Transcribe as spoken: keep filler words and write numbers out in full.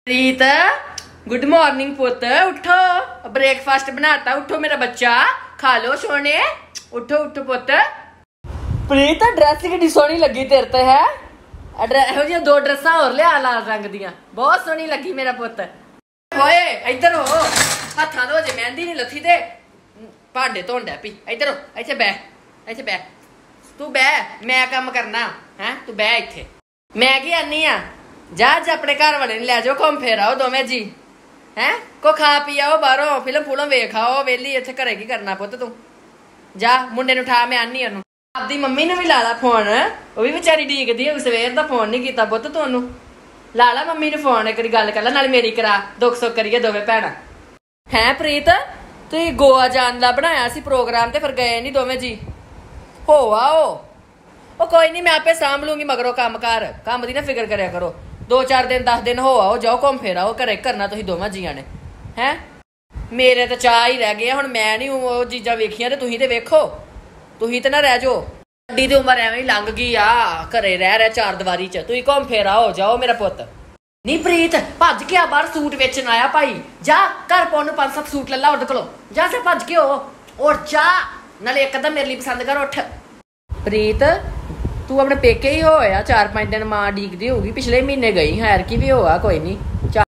प्रीत good morning पुत, उठो breakfast बनाता, उठो मेरा बच्चा, खा लो सोने, उठो उठो पुत। प्रीत ड्रेस कितनी सोहनी लगी तेरे ते है, ਇਹੋ ਜਿਹੀਆਂ दो ड्रेसा और लिया लाल रंग दियां, बहुत सोहनी लगी मेरा पुत। होए इधर हो, हथा धो जे मेहंदी नहीं लथी ते भांडे धोन डै पई। इधर हो, इत्थे बह, इत्थे बह, तू बह, मैं काम करना है, तू बह इत्थे। मैं की आनी आ, जा अज अपने घर वाले ने लै जाओ, घूम फिर आओ दोवें जी हैं, को खा पी आओ बाहरों, फिल्म फुलम वेख आओ, वेली इत्थे घरे की करना पुत तू। जा मुंडे नूं उठा, मैं आनी ओनू। आपदी मम्मी नूं भी ला ला फोन, वो भी बेचारी ढीकदी है, सवेर दा फोन नहीं कीता पुत तू ओनू। ला ला मम्मी नूं फोन, एक गल कर ला, नाल मेरी करा, दुख सुख करिए दोवें भैणां। हैं प्रीत तुसीं गोआ जाण दा बनाया सी प्रोग्राम, ते फिर गए नहीं दोवें जी? हो आओ, ओ कोई नहीं, मैं आपे सांभ लूंगी मगरों काम कार, काम दी ना फिक्र करया करो। दो चार दिन दस दिन हो आओ, जाओ घूम फिर आओ, घरे करना तुसीं दोवां जीआं ने। हैं मेरे तो चाह ही रह गए, हुण मैं नहीं वो चीज़ां वेखियां, ते तुसीं ते वेखो, तुसीं ते ना रह जाओ। अड्डी दी उम्र एवें ही लंघ गई आ, घरे रह रह चार दीवारी च, तुसीं घूम फिर आओ, जाओ मेरा पुत। नहीं प्रीत भज के आ बाहर, सूट वेचन आया भाई, जा घर पाउण नूं पंज सत्त सूट ले ला ओहदे कोलों, जा से भज के हो, और जा नाले एक अद्धा मेरे लिए पसंद कर, उठ। प्रीत तू अपने पेके ही होया चार पांच दिन, मां डीकदी होगी, पिछले महीने गई है, की भी होआ कोई नहीं।